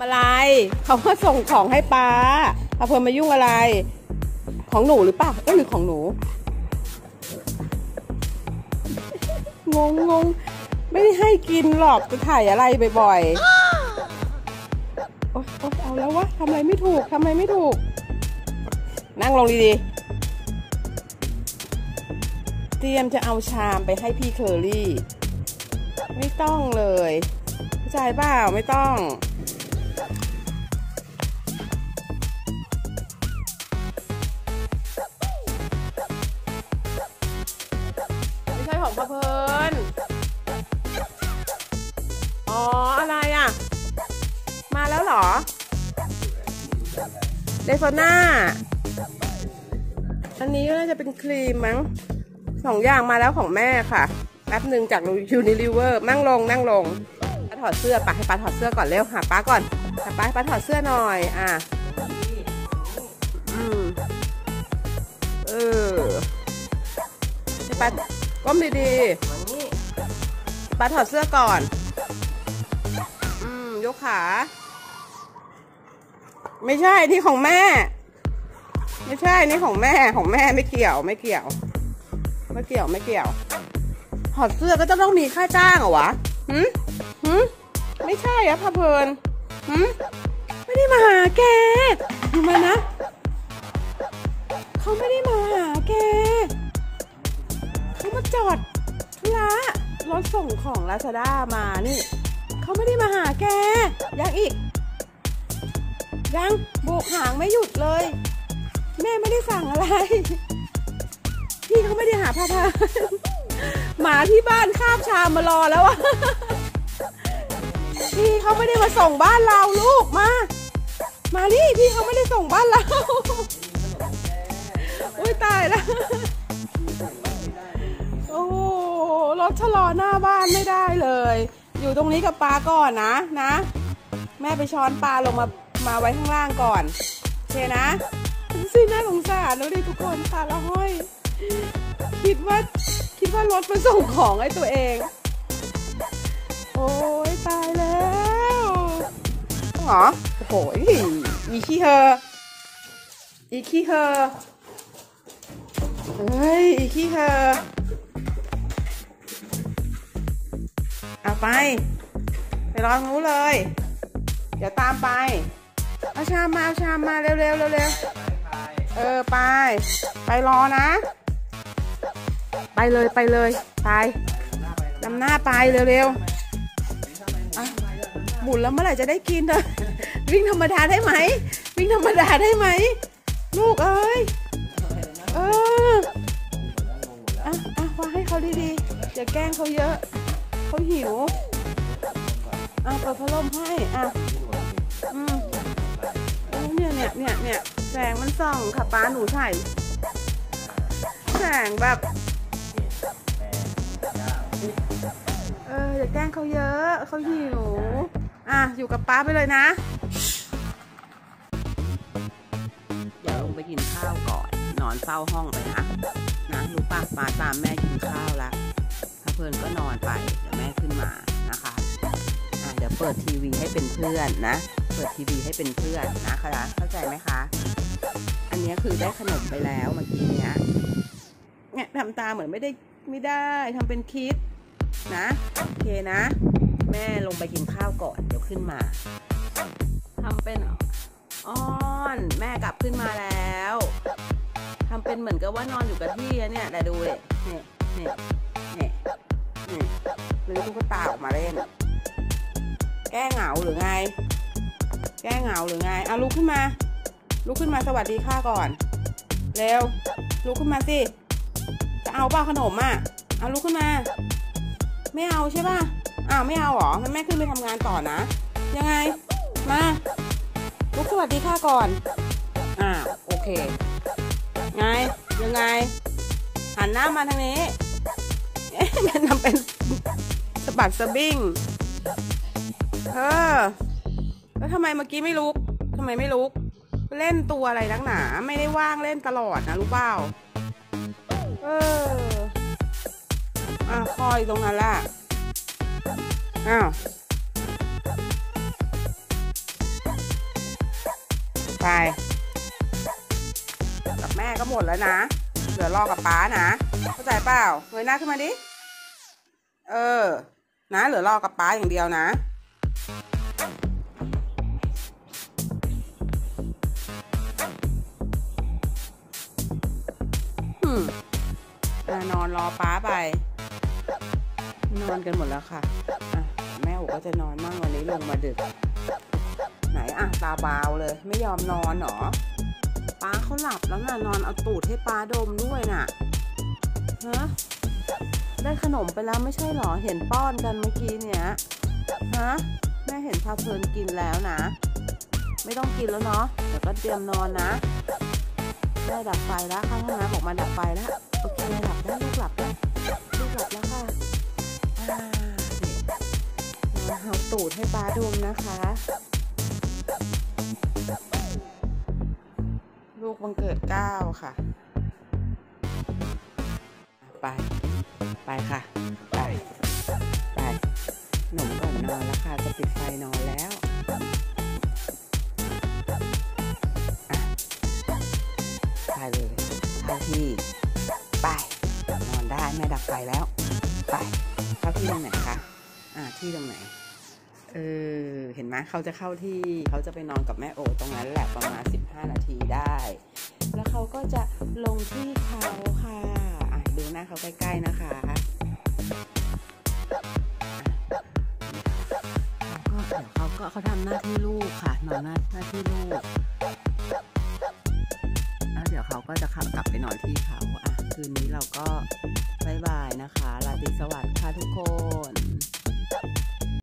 อะไรเขามาส่งของให้ป้าเอาเพิ่มมายุ่งอะไรของหนูหรือเปล่าหรือของหนูงงไม่ได้ให้กินหรอกจะถ่ายอะไรบ่อยๆโอ๊ยเอาแล้ววะทำอะไรไม่ถูกนั่งลงดีๆเตรียมจะเอาชามไปให้พี่เคอรี่ไม่ต้องเลยเข้าใจเปล่าไม่ต้องไม่ใช่ของพะเพลินอ๋ออะไรอ่ะมาแล้วเหรอเดโซน่าอันนี้ก็น่าจะเป็นครีมมั้ง2 อย่างมาแล้วของแม่ค่ะแป๊บหนึ่งจากยูนิลิเวอร์นั่งลงป้าถอดเสื้อให้ป้าถอดเสื้อก่อนเร็วหาป้าก่อนหาป้าถอดเสื้อหน่อยให้ป้าก้มดีๆป้าถอดเสื้อก่อนยกขาไม่ใช่ที่ของแม่ไม่ใช่นี่ของแม่ไม่เกี่ยวถอดเสื้อก็จะต้องมีค่าจ้างเหรอวะไม่ใช่อะพะเพลินไม่ได้มาหาแกดูมานะเขาไม่ได้มาหาแกเขามาจอดธุระรถส่งของลาซาด้ามานี่เขาไม่ได้มาหาแกยังโบกหางไม่หยุดเลยแม่ไม่ได้สั่งอะไรพี่เขาไม่ได้หาพาหมาที่บ้านคาบชามมารอแล้วอะพี่เขาไม่ได้มาส่งบ้านเราลูกมาดิพี่เขาไม่ได้ส่งบ้านเราอุ้ยตายแล้วโอ้รถชะลอหน้าบ้านไม่ได้เลยอยู่ตรงนี้กับปลาก่อนนะแม่ไปช้อนปลาลงมาไว้ข้างล่างก่อนโอเคนะสิน่าสงสารแล้วดิทุกคนตาละห้อยคิดว่ารถมาส่งของให้ตัวเองโอ้ยตายแล้วเหรอโอ้โหอีขี้เฮอเฮ้ยอีขี้เฮอเอาไปรองูเลยเดี๋ยวตามไปเอาชามมาเร็วไปรอนะไปเลยไปนำหน้าไปเร็วหมุนแล้วเมื่อไหร่จะได้กินอะวิ่งธรรมดาได้ไหมลูกเอ้ยว่าให้เขาดีๆอย่าแกล้งเขาเยอะเขาหิวเปิดพัดลมให้เนี่ยแสงมันส่องค่ะป้าหนูใส่แสงแบบอย่าแกล้งเขาเยอะเขาหิวอยู่กับป้าไปเลยนะเดี๋ยวลงไปกินข้าวก่อนนอนเฝ้าห้องไปนะรู้ป่ะป้าตามแม่กินข้าวแล้วถ้าเพลินก็นอนไปเดี๋ยวแม่ขึ้นมานะคะเดี๋ยวเปิดทีวีให้เป็นเพื่อนนะนะคะเข้าใจไหมคะอันนี้คือได้ขนมไปแล้วเมื่อกี้เนี่ยทำตาเหมือนไม่ได้ทำเป็นคิดนะโอเคนะแม่ลงไปกินข้าวก่อนเดี๋ยวขึ้นมาทำเป็นอ้อนแม่กลับขึ้นมาแล้วทำเป็นเหมือนกับว่านอนอยู่กับที่เนี่ยแต่ดูเนี่ยหรือตุ๊กตาออกมาเล่นแก้เหงาหรือไงลุกขึ้นมาสวัสดีค่ะก่อนเร็วลุกขึ้นมาสิจะเอาป่ะขนมลุกขึ้นมาไม่เอาใช่ป่ะไม่เอาหรองั้นแม่ขึ้นไปทำงานต่อนะยังไงมาลุกสวัสดีค่ะก่อนโอเคยังไงหันหน้ามาทางนี้มันทำเป็นสะบัดสะบิ้งแล้วทำไมเมื่อกี้ไม่ลุกเล่นตัวอะไรนักหนาไม่ได้ว่างเล่นตลอดนะรู้เปล่าคอยตรงนั้นแหละไปกับแม่ก็หมดแล้วนะเหลือรอกับป๊านะเข้าใจเปล่าเงยหน้าขึ้นมาดินะเหลือรอกับป๊าอย่างเดียวนะนอนรอป๊าไปนอนกันหมดแล้วค่ะแม่โอก็จะนอนมั่งวันนี้ลงมาดึกไหนตาบาวเลยไม่ยอมนอนหรอป๊าเขาหลับแล้วน่ะนอนเอาตูดให้ป๊าดมด้วยน่ะได้ขนมไปแล้วไม่ใช่หรอเห็นป้อนกันเมื่อกี้เนี้ยแม่เห็นพาเพลินกินแล้วนะไม่ต้องกินแล้วเนาะเดี๋ยวก็เตรียมนอนนะแม่ดับไฟแล้วข้างห้องน้ำออกมาดับไฟแล้วโอเคหลับได้ลูกหลับแล้วลูกหลับแล้วค่ะเอาตูดให้ป๊าดมนะคะลูกวันเกิด9ค่ะไปค่ะไปหนุ่มก่อนนอนแล้วค่ะจะปิดไฟนอนแล้วไปเลยเข้าที่ไปนอนได้แม่ดับไฟแล้วไปเข้าที่ตรงไหนคะที่ตรงไหนเห็นไหมเขาจะเข้าที่เขาจะไปนอนกับแม่โอตรงนั้นแหละประมาณ15 นาทีได้แล้วเขาก็จะลงที่เขาค่ะดูหน้าเขาใกล้ๆนะคะเขาทำหน้าที่ลูกค่ะนอนหน้าที่ลูกแล้วเดี๋ยวเขาก็จะกลับไปนอนที่เขาคืนนี้เราก็บ๊ายบายนะคะราตรีสวัสดิ์ค่ะทุกคน